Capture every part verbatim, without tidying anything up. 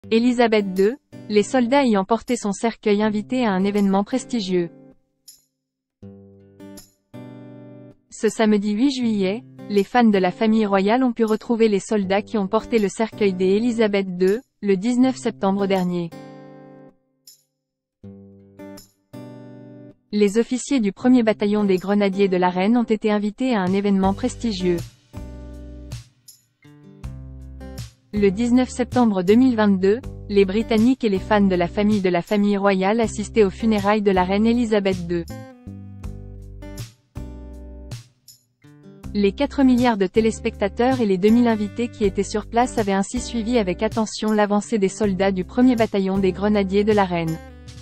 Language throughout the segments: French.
Élisabeth deux, les soldats ayant porté son cercueil invité à un événement prestigieux. Ce samedi huit juillet, les fans de la famille royale ont pu retrouver les soldats qui ont porté le cercueil d'Élisabeth deux, le dix-neuf septembre dernier. Les officiers du premier bataillon des grenadiers de la Reine ont été invités à un événement prestigieux. Le dix-neuf septembre deux mille vingt-deux, les Britanniques et les fans de la famille de la famille royale assistaient aux funérailles de la reine Élisabeth deux. Les quatre milliards de téléspectateurs et les deux mille invités qui étaient sur place avaient ainsi suivi avec attention l'avancée des soldats du premier bataillon des grenadiers de la Reine.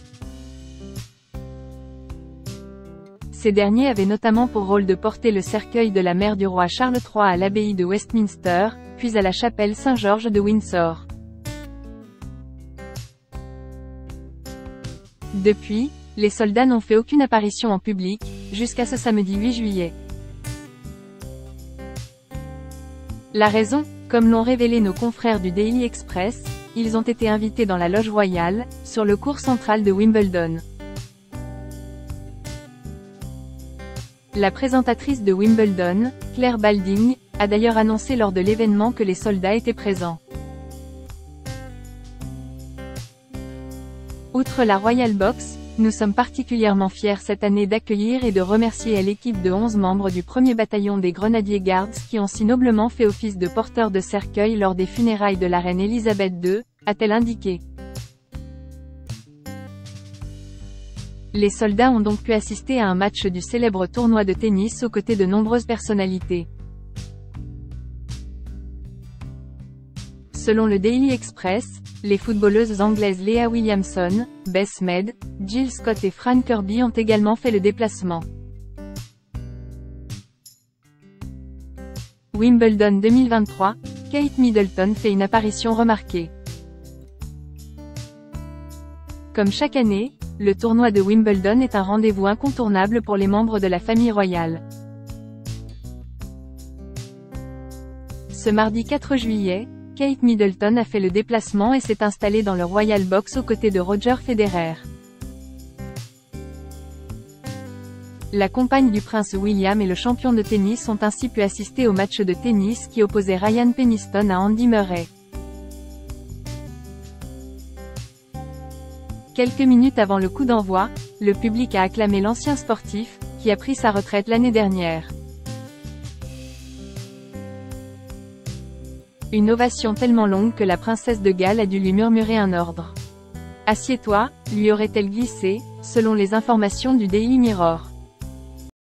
Ces derniers avaient notamment pour rôle de porter le cercueil de la mère du roi Charles trois à l'abbaye de Westminster, puis à la chapelle Saint-Georges de Windsor. Depuis, les soldats n'ont fait aucune apparition en public, jusqu'à ce samedi huit juillet. La raison, comme l'ont révélé nos confrères du Daily Express, ils ont été invités dans la loge royale, sur le cours central de Wimbledon. La présentatrice de Wimbledon, Claire Balding, a d'ailleurs annoncé lors de l'événement que les soldats étaient présents. Outre la Royal Box, nous sommes particulièrement fiers cette année d'accueillir et de remercier l'équipe de onze membres du premier bataillon des Grenadiers Guards qui ont si noblement fait office de porteurs de cercueil lors des funérailles de la reine Élisabeth deux, a-t-elle indiqué. Les soldats ont donc pu assister à un match du célèbre tournoi de tennis aux côtés de nombreuses personnalités. Selon le Daily Express, les footballeuses anglaises Leah Williamson, Bess Mead, Jill Scott et Fran Kirby ont également fait le déplacement. Wimbledon deux mille vingt-trois, Kate Middleton fait une apparition remarquée. Comme chaque année, le tournoi de Wimbledon est un rendez-vous incontournable pour les membres de la famille royale. Ce mardi quatre juillet, Kate Middleton a fait le déplacement et s'est installée dans le Royal Box aux côtés de Roger Federer. La compagne du prince William et le champion de tennis ont ainsi pu assister au match de tennis qui opposait Ryan Peniston à Andy Murray. Quelques minutes avant le coup d'envoi, le public a acclamé l'ancien sportif, qui a pris sa retraite l'année dernière. Une ovation tellement longue que la princesse de Galles a dû lui murmurer un ordre. « Assieds-toi » lui aurait-elle glissé, selon les informations du Daily Mirror.